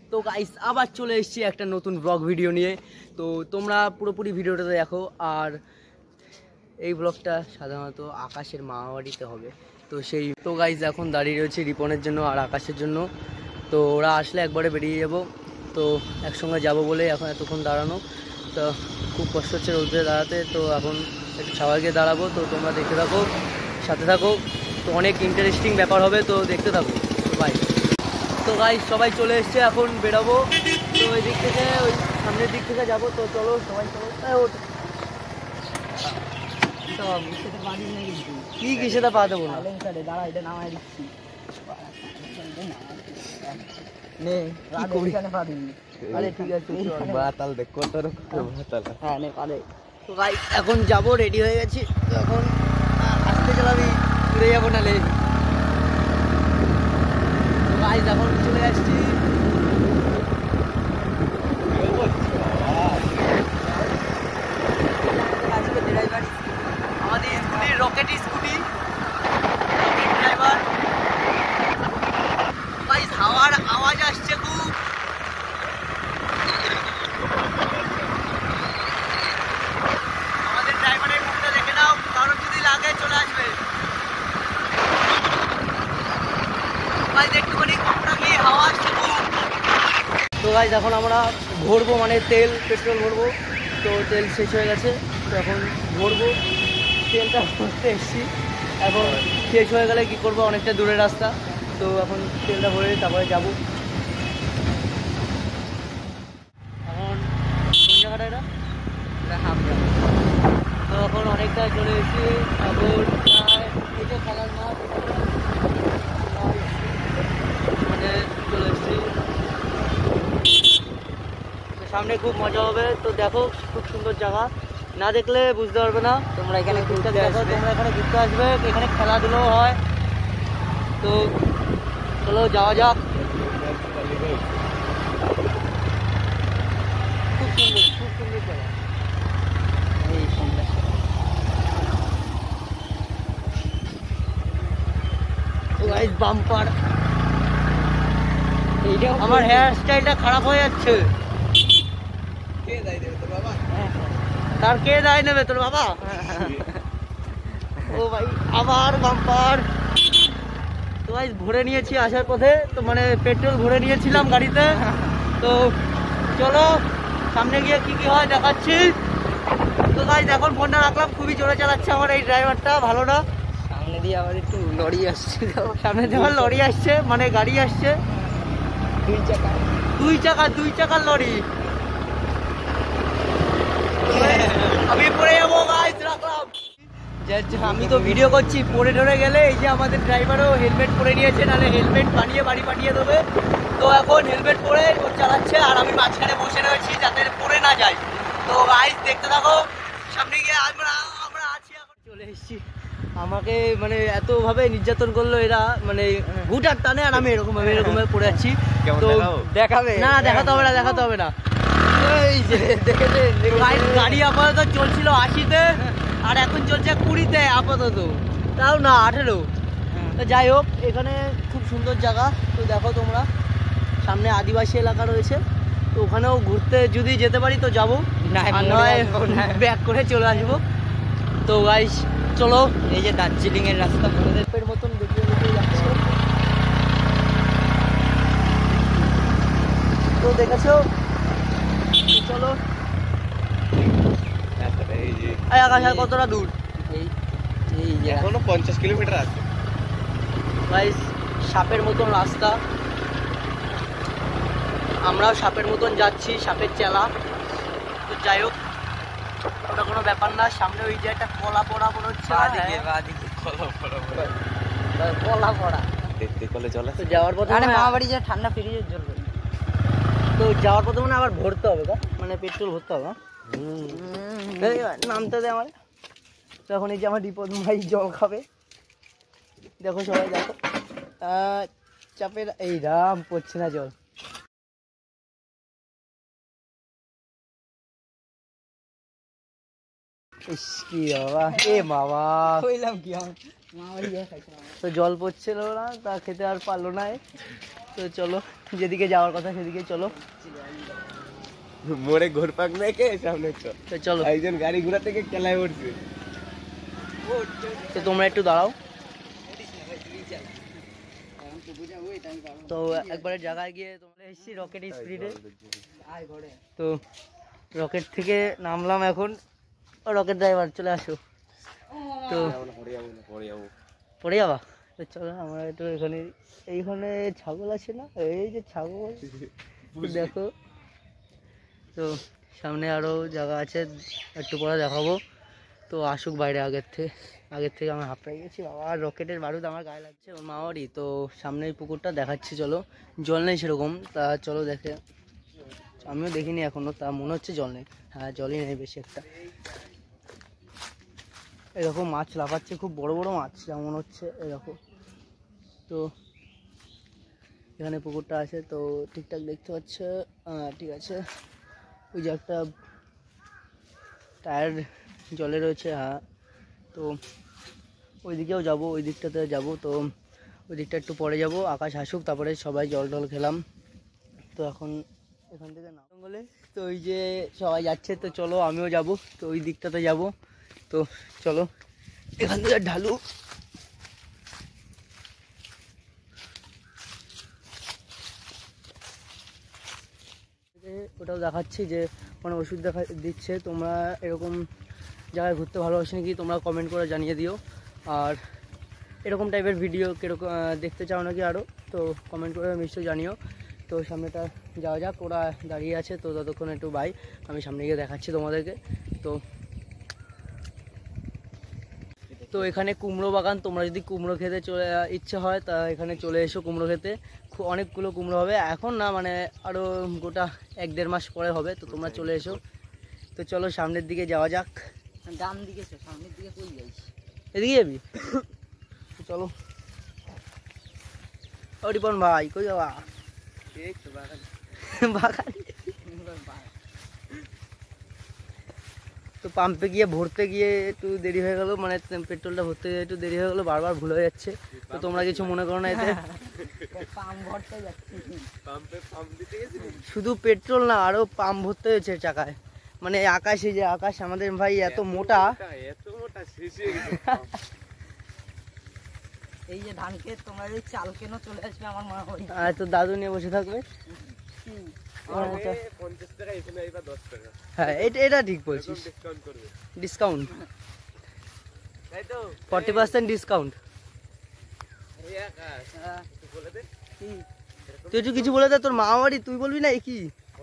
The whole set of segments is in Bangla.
তো গাইস আবার চলে এসেছি একটা নতুন ব্লগ ভিডিও নিয়ে। তো তোমরা পুরোপুরি ভিডিওটা দেখো। আর এই ব্লগটা সাধারণত আকাশের মামাবাড়িতে হবে। তো তো গাইস এখন দাঁড়িয়ে রয়েছে রিপনের জন্য আর আকাশের জন্য। তো ওরা আসলে একবারে বেরিয়ে যাব। তো একসঙ্গে যাব বলে এখন এতক্ষণ দাঁড়ানো। তো খুব কষ্ট হচ্ছে রোদে দাঁড়াতে। তো এখন একটু সবাইকে দাঁড়াবো। তো তোমরা দেখতে থাকো, সাথে থাকো। তো অনেক ইন্টারেস্টিং ব্যাপার হবে, তো দেখতে থাকো। তো বাই। তো গাইস সবাই চলে এসছে, এখন বেরোবো। তো ওই দিক থেকে ওই সামনের দিক থেকে যাবো। তো চলো সবাই চলো। কি কিসেটা পা দেবো না, দাঁড়া এটা নামাই দিচ্ছি। এখন যাবো, রেডি হয়ে গেছি। এখন আসতে চালাবি, ঘুরে যাবো নালে। এখন চলে আসছি। আমাদের স্কুটির রকেট স্কুটি ড্রাইভার। হাওয়ার আওয়াজ আসছে খুব। আমাদের ড্রাইভারের মুখটা দেখে নাও, কারণ যদি লাগে চলে আসবে। একটুখানি কমটা কি হাওয়া আসছে খুব। তো গাইজ এখন আমরা ভরবো, মানে পেট্রোল ভরবো। তো তেল শেষ হয়ে গেছে, তো এখন ভরবো। তেলটা ভরতে এসছি, এখন শেষ হয়ে গেলে কি করবো, অনেকটা দূরের রাস্তা। তো এখন তেলটা ভরে তারপরে যাবো। এখন কোন জায়গাটা এটা হামরা। তো এখন অনেকটা চলে এসেছি। এখন এই যে খেলার মাঠ মানে চলে এসেছি। সামনে খুব মজা হবে। তো দেখো খুব সুন্দর জায়গা, না দেখলে বুঝতে পারবে না। তোমরা এখানে ঘুরতে দেখো, তোমরা এখানে ঘুরতে আসবে, এখানে খেলাধুলো হয়। তো চলো যাওয়া যাক। খুব সুন্দর জায়গা। এই সুন্দর বাম্পার। আমার হেয়ার স্টাইলটা খারাপ হয়ে যাচ্ছে। তার কে দায় নেবে, তোর বাবা? ও ভাই আবার বাম্পার। তো ভাই ভরে নিয়েছি আসার পথে, তো মানে পেট্রোল ভরে নিয়েছিলাম গাড়িতে। তো চলো সামনে গিয়ে কি কি হয় দেখাচ্ছি। তো ভাই এখন ফোনটা রাখলাম, খুবই জোরে চালাচ্ছে আমার এই ড্রাইভারটা, ভালো না। সামনে দিয়ে আবার একটু লরি আসছে, সামনে দিয়ে আবার লরি আসছে, মানে গাড়ি আসছে। দুই চাকার লরি। আমি পড়ে যাবো গাইস, রাখলাম। আমি তো ভিডিও করছি, পড়ে ধরে গেলে। এই যে আমাদের ড্রাইভারও হেলমেট পরে নিয়েছে, নাহলে হেলমেট বানিয়ে বাড়ি পাঠিয়ে দেবে। তো এখন হেলমেট পরে ও চালাচ্ছে, আর আমি মাঝখানে বসে রয়েছি যাতে পড়ে না যায়। তো গাইস দেখতে থাকো, সামনে গিয়ে আমরা আছি। এখন চলে এসেছি। আমাকে মানে এতভাবে নির্যাতন করলো এরা, মানে হুটার টানে, আর আমি এরকম ভাবে পড়ে যাচ্ছি। তো দেখাবে না, দেখাতে হবে না। এই যে গাড়ি আপাতত চলছিল 80-তে, আর এখন চলছে 20-তে আপাতত, তাও না 18। তো যাই হোক, এখানে খুব সুন্দর জায়গা। তো দেখো তোমরা, সামনে আদিবাসী এলাকা রয়েছে। তো ওখানেও ঘুরতে যদি যেতে পারি তো যাবো, নয় ব্যাক করে চলে আসবো। তো গাইস চলো, এই যে দার্জিলিং এর রাস্তা মনের মতন দেখিয়ে যাচ্ছে। তো দেখেছো, চলো। আকাশ আর কতটা দূর? এই এখনো 50 কিলোমিটার আছে গাইস। সাপের মতন রাস্তা, আমরাও সাপের মতন যাচ্ছি, সাপের চেলা। তো যাই হোক, ওটা কোনো ব্যাপার না। সামনে ওই যে একটা কলা পড়া মনে হচ্ছে, কলা পড়া দেখতে কলে চলে। তো যাওয়ার পথে মামা বাড়ি যা ঠান্ডা ফ্রিজের জল। তো যাওয়ার পথে মানে আবার ভরতে হবে, মানে পেট্রোল ভরতে হবে। নামতে দে আমার। তো এখন এই যে আমার রিপোর্ট ভাই জল খাবে, দেখো সবাই দেখো। চাপের এই রাম পড়ছে না জল। কি বাবা, এ বাবা কইলাম কি তো জল পড়ছিল না, তা খেতে আর পারলো না। তো চলো যেদিকে যাওয়ার কথা সেদিকে চলো। মোড়ে ঘুরপাক মেখে সামনে তো চলো, একজন গাড়ি ঘোড়া থেকে কেলায় উঠছে। তো তোমরা একটু দাঁড়াও। তো একবারে জায়গায় গিয়ে তোমরা এসেছি রকেট স্পিডে। তো রকেট থেকে নামলাম এখন। রকেট ড্রাইভার চলে আসো। তো পড়ে যাবা? তো চলো আমরা একটু এইখানে ছাগল আছে না, এই যে ছাগল দেখো। তো সামনে আরও জায়গা আছে, একটু পরে দেখাবো। তো আসুক বাইরে। আগের থেকে আমি হাঁপড়ে গেছি বাবা। রকেটের বারুদ আমার গায়ে লাগছে। ওর মাওয়ারই তো সামনের পুকুরটা দেখাচ্ছি চলো। জল নেই সেরকম, তা চলো দেখে। আমিও দেখিনি এখনো, তা মনে হচ্ছে জল নেই। হ্যাঁ জলই নেই বেশি একটা। এরকম মাছ লাফাচ্ছে, খুব বড় বড় মাছ যেমন হচ্ছে এরকম। তো এখানে পুকুরটা আছে, তো ঠিকঠাক দেখতে পাচ্ছে। ঠিক আছে, ওই যে একটা টায়ার জলে রয়েছে। হ্যাঁ, তো ওই দিকেও যাবো, ওই দিকটাতে যাবো। তো ওই দিকটা একটু পরে যাব, আকাশ আসুক, তারপরে সবাই জল টল খেলাম। তো এখন এখান থেকে না জঙ্গলে, তো ওই যে সবাই যাচ্ছে, তো চলো আমিও যাব। তো ওই দিকটাতে যাব। তো চলো এখান থেকে ঢালু। ওটাও দেখাচ্ছি যে মানে ওষুধ দিচ্ছে। তোমরা এরকম জায়গায় ঘুরতে ভালোবাসো নাকি তোমরা কমেন্ট করে জানিয়ে দিও। আর এরকম টাইপের ভিডিও কীরকম দেখতে চাও নাকি আরও, তো কমেন্ট করে নিশ্চয়ই জানিও। তো সামনেটা যাওয়া যাক, ওরা দাঁড়িয়ে আছে। তো ততক্ষণ একটু বাই, আমি সামনে গিয়ে দেখাচ্ছি তোমাদেরকে। তো এখানে কুমড়ো বাগান, তোমরা যদি কুমড়ো খেতে ইচ্ছে হয় তা এখানে চলে এসো কুমড়ো খেতে। অনেকগুলো কুমড়ো হবে এখন না, মানে আরও গোটা 1-1.5 মাস পরে হবে। তো তোমরা চলে এসো। তো চলো সামনের দিকে যাওয়া যাক। ডান দিকে সামনের দিকে কই যাইস? এদিকে যাবি? চলো। রিপন ভাই কই যাওয়া? বাগান। তো পাম্পে গিয়ে ভরতে গিয়ে একটু দেরি হয়ে গেল, মানে পেট্রোলটা ভরতে গিয়ে একটু দেরি হয়ে গেলো, বারবার ভুল হয়ে যাচ্ছে। তো তোমরা কিছু মনে করো না এতে। শুধু পেট্রোল না, আরো পাম্প ভরতে হয়েছে চাকায়। মানে আকাশে যে আকাশ আমাদের ভাই এত মোটা। এই যে ধান ক্ষেত, তোমরা যদি চাল কেন চলে আসবে আমার মা হয়। আর তো দাদু নিয়ে বসে থাকবে। হ্যাঁ এটা ঠিক বলছিস, ডিসকাউন্ট 40% ডিসকাউন্ট। তুই একটু কিছু বলে দে, তোর মা বাড়ি তুই বলবি না কি?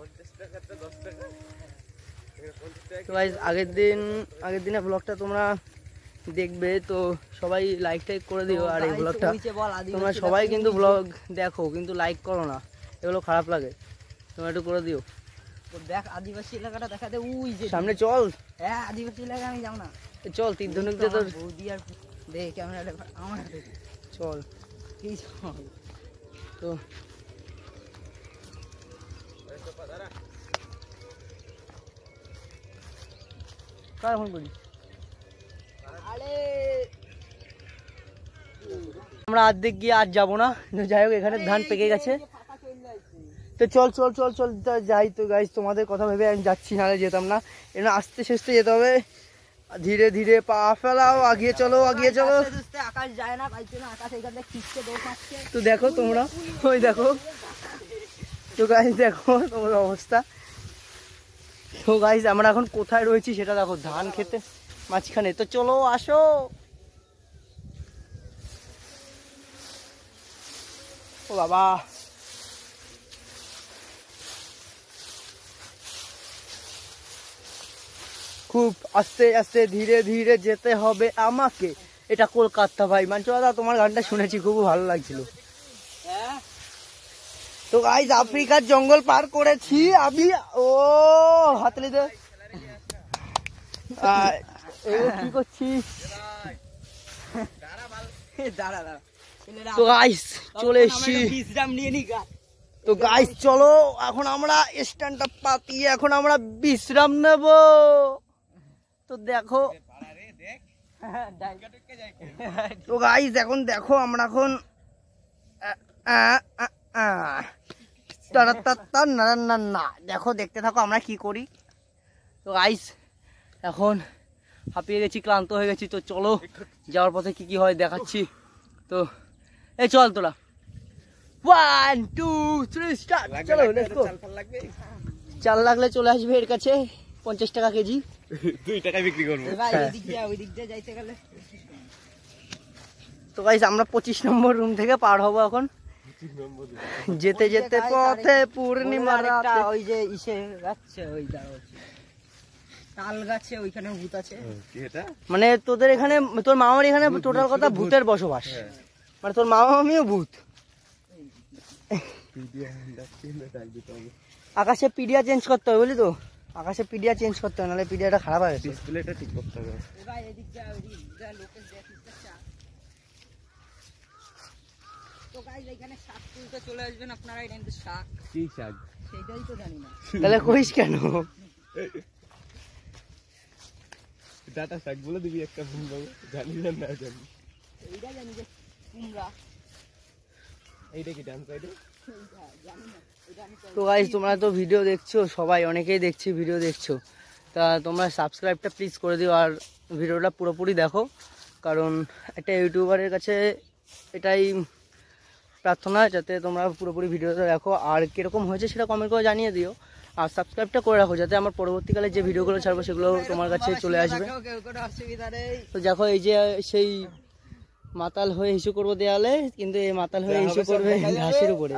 তো গাইস আগের দিনের ব্লগটা তোমরা দেখবে, তো সবাই লাইক টাইক করে দিও। আর এই ব্লগটা তোমরা সবাই কিন্তু ব্লগ দেখো, কিন্তু লাইক করো না, এগুলো খারাপ লাগে। তোমরা একটু করে দিও। দেখ আদিবাসী এলাকাটা দেখাতে, ওই যে সামনে চল। হ্যাঁ আদিবাসী এলাকা আমি যাও না, চল তীর্ধনুকতে তোর বৌদি আর দেখ ক্যামেরাটা আমার হাতে চল। কি চল তো কার ফোন করি? আমরা অর্ধেক গিয়ে আর যাবো না। যাই হোক এখানে ধান পেকে গেছে, তো চল চল চল চল যাই। তো গাইস তোমাদের কথা ভেবে আমি যাচ্ছি, নাহলে যেতাম না। এখানে আস্তে আস্তে যেতে হবে, ধীরে ধীরে পা ফেলাও, আগিয়ে চলো আগিয়ে চলো। আকাশ যায় না, আকাশ এখানে খিচকে দৌড় মারছে। তো দেখো তোমরা, ওই দেখো। তো গাইস দেখো তোমার অবস্থা। তো গাইস আমরা এখন কোথায় রয়েছি সেটা দেখো, ধান খেতে মাঝখানে। তো চলো আসো। ও বাবা, খুব আস্তে আস্তে ধীরে ধীরে যেতে হবে আমাকে। এটা কলকাতা ভাই। মানছো দাদা, তোমার গানটা শুনেছি, খুব ভালো লাগছিল। তো গাইস আফ্রিকার জঙ্গল পার করেছি আমি। ও হাতলি দে, কি করছিস? তো গাইস চলে এসছি। তো গাইস চলো এখন আমরা স্ট্যান্ডটা পাতিয়ে এখন আমরা বিশ্রাম নেব। তো দেখো তো গাইস এখন দেখো আমরা এখন না দেখো দেখতে থাকো আমরা কি করি। তো গাইস এখন হাঁপিয়ে গেছি, ক্লান্ত হয়ে গেছি, তো চলো যাওয়ার পথে কি কি হয় দেখাচ্ছি। তো এই চল তোরা 1 2 3 স্টার্ট। চলো লেটস গো। চাল লাগলে চলে আসবে এর কাছে 50 টাকা কেজি, 2 টাকায় বিক্রি করবো। তো গাইস আমরা 25 নম্বর রুম থেকে পার হবো এখন। যেতে যেতে পথে পূর্ণিমা রাতে ওই যে ইসে গাছে ওই তাল গাছে ওইখানে ভূত আছে। কি এটা? মানে তোদের এখানে তোর মামার এখানে টোটাল কথা ভূতের বসবাস, মানে তোর মামা মামিও ভূত। আকাশে পিডিয়া চেঞ্জ করতে হবে, বুঝলি তো, আকাশে পিডিয়া চেঞ্জ করতে হবে, নাহলে পিডিয়াটা খারাপ হয়ে গেছে। ডিসপ্লেটা ঠিক করতে হবে। তো গাইস এখানে শাক তুলতে চলে আসবেন আপনারা, এটা কিন্তু শাক। কি শাক? সেটাই তো জানি না। তাহলে কইস কেন? ডাটা শাক বলে দিবি একটা ভুল বাবু, জানি না না জানি। এইটা জানি যে কুমড়া। এইটা কি ডান সাইডে? তো গাইস তোমরা তো ভিডিও দেখছো, সবাই অনেকেই দেখছি ভিডিও দেখছো, তা তোমরা সাবস্ক্রাইবটা প্লিজ করে দিও আর ভিডিওটা পুরোপুরি দেখো, কারণ একটা ইউটিউবারের কাছে এটাই প্রার্থনা যাতে তোমরা পুরোপুরি ভিডিওটা দেখো, আর কীরকম হয়েছে সেটা কমেন্ট করে জানিয়ে দিও, আর সাবস্ক্রাইবটা করে রাখো যাতে আমার পরবর্তীকালে যে ভিডিওগুলো ছাড়বো সেগুলো তোমার কাছে চলে আসবে। তো দেখো এই যে সেই মাতাল হয়ে ইস্যু করবো দেয়ালে, কিন্তু এই মাতাল হয়ে ইস্যু করবে ঘাসের উপরে।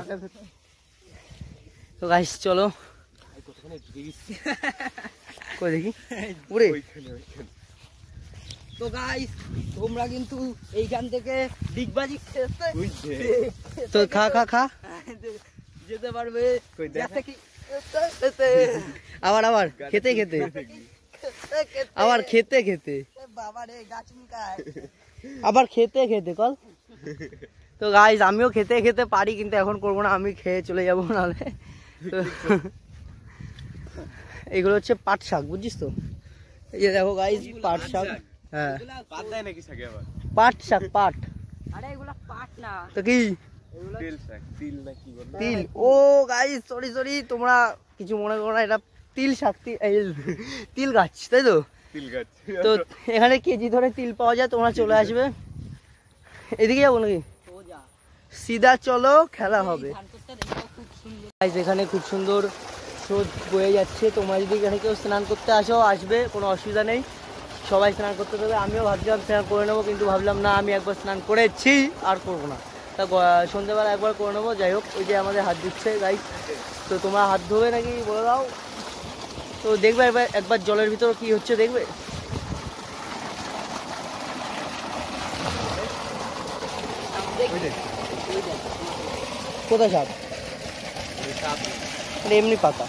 তো গাইস চলো কই দেখি পুরে। তো গাইস তোমরা কিন্তু এইখান থেকে ডিগবাজি তো খা খা খা যেতে পারবে, আবার আবার খেতে খেতে আবার খেতে খেতে আবার খেতে খেতে কল। তো গাইস আমিও খেতে খেতে পারি, কিন্তু এখন করবো না, আমি খেয়ে চলে যাবো নাহলে। তো এগুলো হচ্ছে পাট শাক, বুঝছিস তো, এই যে দেখো গাইস পাট শাক। হ্যাঁ পাত দেয় নাকি শাকে আবার? পাট শাক, পাট। আরে এগুলা পাট না তো কি? তিল শাক, তিল না কি বলে? তিল। ও গাইস সরি সরি, তোমরা কিছু মনে করো না, এটা তিল শাক, তিল গাছ, তাই তো? তিল গাছ। তো এখানে কেজি ধরে তিল পাওয়া যায়, তোমরা চলে আসবে। এদিকে যাবো নাকি? সিধা চলো, খেলা হবে। গাইস এখানে খুব সুন্দর স্রোত বয়ে যাচ্ছে, তোমরা যদি এখানে কেউ স্নান করতে আসো আসবে, কোনো অসুবিধা নেই, সবাই স্নান করতে দেবে। আমিও ভাবছিলাম স্নান করে নেবো, কিন্তু ভাবলাম না, আমি একবার স্নান করেছি আর করবো না, তা সন্ধ্যেবেলা একবার করে নেবো। যাই হোক ওই যে আমাদের হাত দিচ্ছে গাইস, তো তোমরা হাত ধোবে নাকি বলে দাও। তো দেখবে একবার জলের ভিতর কি হচ্ছে দেখবে। কোথায় সাপ? এমনি পাতা।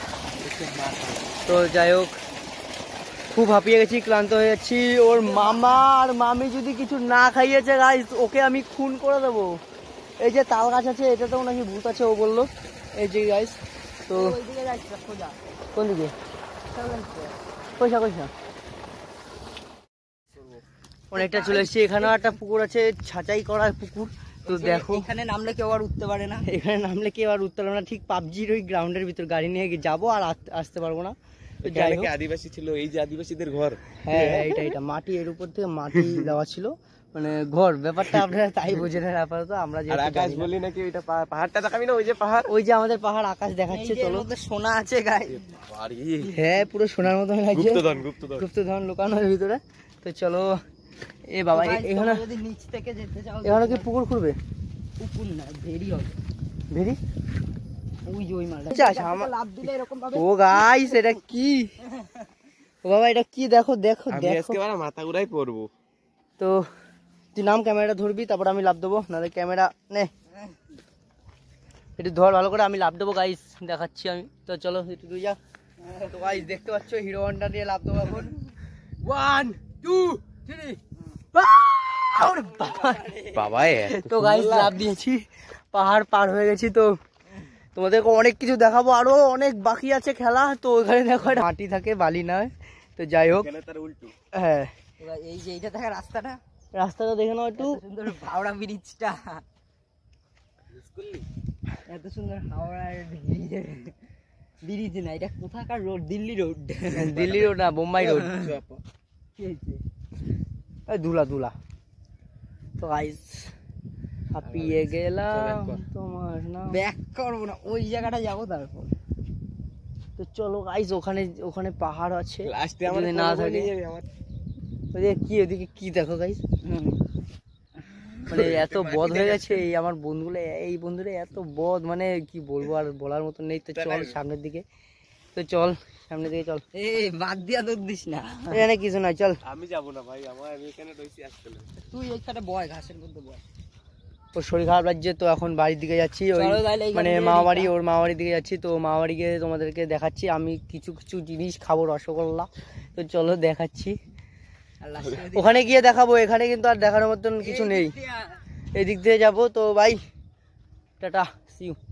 তো যাই হোক খুব হাঁপিয়ে গেছি, ক্লান্ত হয়ে যাচ্ছি। ওর মামা আর মামি যদি কিছু না খাইয়েছে গাইস, ওকে আমি খুন করে দেবো। এই যে তাল গাছ আছে, এটাতেও নাকি ভূত আছে ও বললো। এই যে গাইস, তো কোন দিকে? পয়সা পয়সা অনেকটা চলে এসেছি। এখানেও একটা পুকুর আছে, ছাঁচাই করা পুকুর। তো দেখো এখানে নামলে কেউ আর উঠতে পারে না, এখানে নামলে কেউ আর উঠতে পারবে না। ঠিক পাবজির ওই গ্রাউন্ডের ভিতর গাড়ি নিয়ে যাবো আর আসতে পারবো না। যাই হোক আদিবাসী ছিল, এই যে আদিবাসীদের ঘর। হ্যাঁ এটা মাটি, এর উপর থেকে মাটি দেওয়া ছিল, মানে ঘর ব্যাপারটা আপনারা তাই বুঝে নেন আপাতত। আমরা যে আকাশ বলি নাকি, ওইটা পাহাড়টা দেখাবি না, ওই যে পাহাড়, ওই যে আমাদের পাহাড় আকাশ দেখাচ্ছে। চলো সোনা আছে গায়ে, হ্যাঁ পুরো সোনার মতো লাগছে, গুপ্তধন লুকানোর ভিতরে। তো চলো এ বাবা, এখানে যদি নিচ থেকে যেতে চাও, এখানে কি পুকুর খুঁড়বে? পুকুর না, ভেরি হবে, ভেরি। ওই যে ওই মালটা লাভ দিলে এরকম ভাবে। ও গাইস এটা কি? ও বাবা এটা কি? দেখো দেখো দেখো, আজকে বারে মাথা ঘুরাই পড়বো। তো তুই নাম, ক্যামেরাটা ধরবি, তারপর আমি লাভ দেবো, নাহলে ক্যামেরা নে একটু ধর ভালো করে, আমি লাভ দেবো গাইস, দেখাচ্ছি আমি। তো চলো একটু তুই যা। তো গাইস দেখতে পাচ্ছ হিরো হন্ডা দিয়ে লাভ দেবো এখন। 1 2 3। বাবা তো গাইস লাভ দিয়েছি, পাহাড় পার হয়ে গেছি। তো তোমাদেরকে অনেক কিছু দেখাবো, আরো অনেক বাকি আছে খেলা। তো ওখানে দেখো মাটি থাকে, বালি নয়। তো যাই হোক, হ্যাঁ এই যে এইটা দেখা রাস্তাটা, রাস্তাটা দেখে নাও একটু। সুন্দর হাওড়া ব্রিজটা, এত সুন্দর হাওড়া ব্রিজ না, এটা কোথাকার road? Delhi road. Delhi road না, বোম্বাই রোড। কি হয়েছে? দুলা দুলা। তো গাইস হাঁপিয়ে গেলাম তোমার নাম। ব্যাক করবো না, ওই জায়গাটা যাবো তারপর। তো চলো গাইস, ওখানে ওখানে পাহাড় আছে, লাস্টে আমার যদি না থাকে আমার ওদিকে কি, ওদিকে কি দেখো গাইস, মানে এত বদ হয়ে গেছে এই আমার বন্ধুগুলো, এই বন্ধুরা এত বদ, মানে কি বলবো আর বলার মতন নেই। তো চল সামনের দিকে, তো চল সামনের দিকে চল। এই বাদ দিয়া দৌড় দিস না, এখানে কিছু নাই, চল। আমি যাবো না ভাই, আমি এখানে রয়েছি আসতে না। তুই ওইখানে বয়, ঘাসের মধ্যে বয়। ওর শরীর খারাপ লাগছে, তো এখন বাড়ির দিকে যাচ্ছি, ওই চলো তাহলে এইখান মানে থেকে মামা বাড়ি, রিক্সা। ওর মামা বাড়ির দিকে যাচ্ছি। তো মামা বাড়িকে তোমাদেরকে দেখাচ্ছি, আমি কিছু কিছু জিনিস খাবো, রসগোল্লা। তো চলো দেখাচ্ছি, আর লাস্টে ওখানে গিয়ে দেখাবো। এখানে কিন্তু আর দেখানোর মতন কিছু নেই, এদিক দিয়ে যাবো। তো ভাই টাটা, সি ইউ।